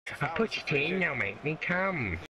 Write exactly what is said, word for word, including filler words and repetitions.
I put your chain now, make me come.